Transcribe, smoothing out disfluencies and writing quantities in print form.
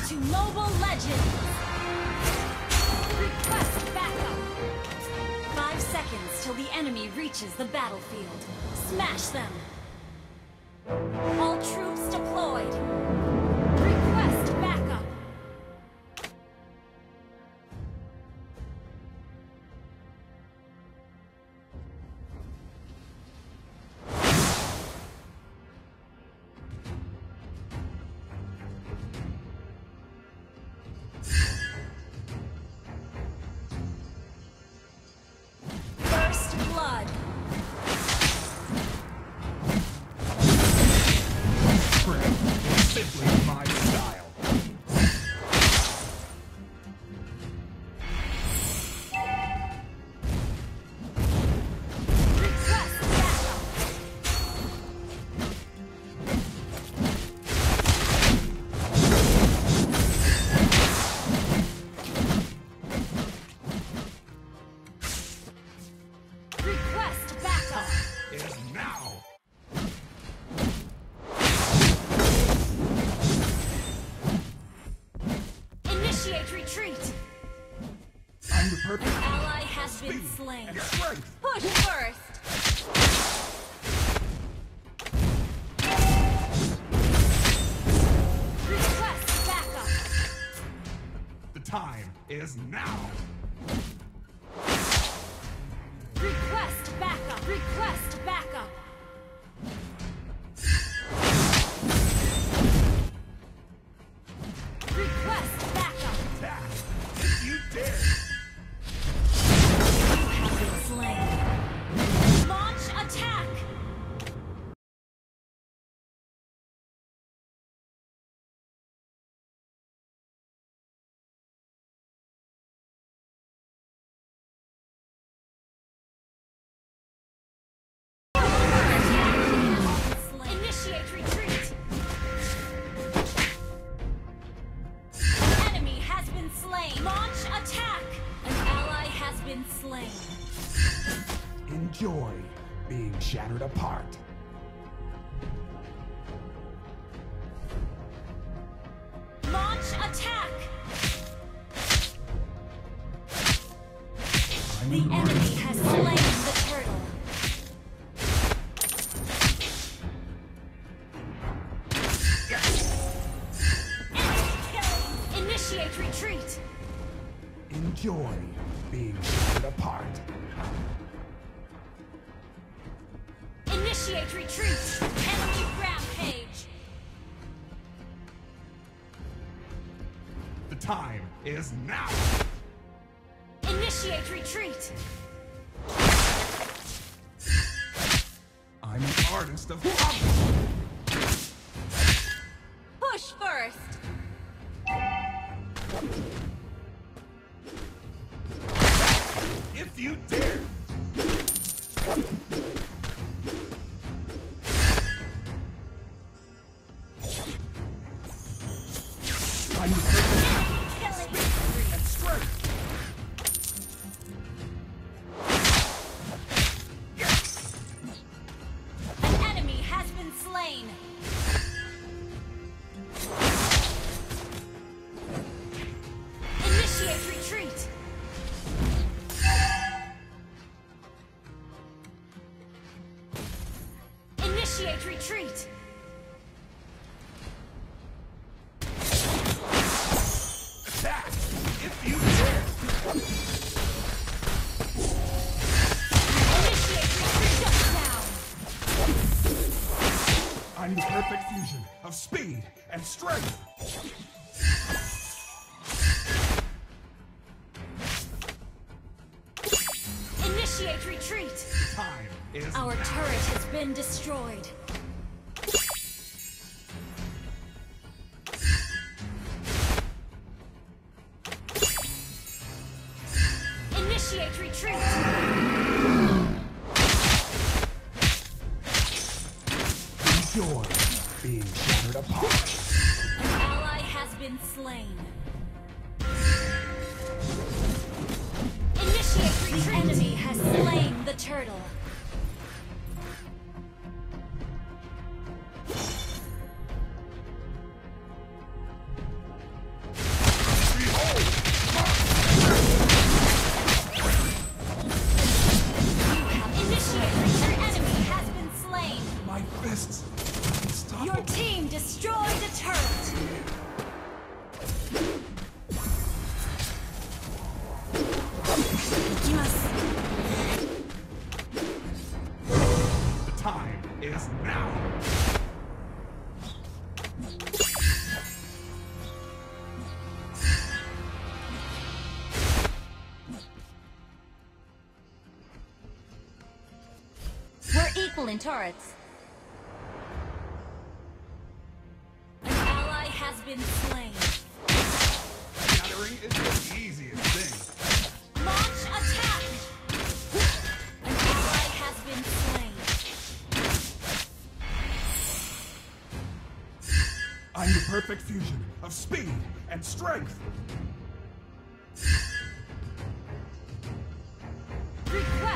to Mobile Legends! Request backup! 5 seconds till the enemy reaches the battlefield. Smash them! All troops deployed! Request backup! Retreat! I'm the perfect An ally has been slain. Push first! Request backup! The time is now! Request backup! Request backup! Request backup! Attack! If you dare! You have been slain. Launch attack! Initiate retreat! Enemy has been slain! Launch attack! An ally has been slain. Enjoy being shattered apart. Launch attack! The enemy has slain the turtle. Enemy killing! Initiate retreat! Enjoy being shattered apart. Initiate retreat! Enemy rampage! The time is now! Initiate retreat! I'm an artist of prophecy. Push first! If you dare! I'm the perfect Killing! speed and strength. An enemy has been slain! Initiate retreat! Initiate retreat! Attack! If you dare! Initiate retreat! Shut down! I'm the perfect fusion of speed and strength. Initiate retreat! Time is Our now. turret has been destroyed. Initiate retreat! Enjoy being shattered apart. An ally has been slain. Initiate retreat! The enemy has slain the turtle. Pulling turrets. An ally has been slain. Shattering is the easiest thing. Launch attack! An ally has been slain. I'm the perfect fusion of speed and strength. Request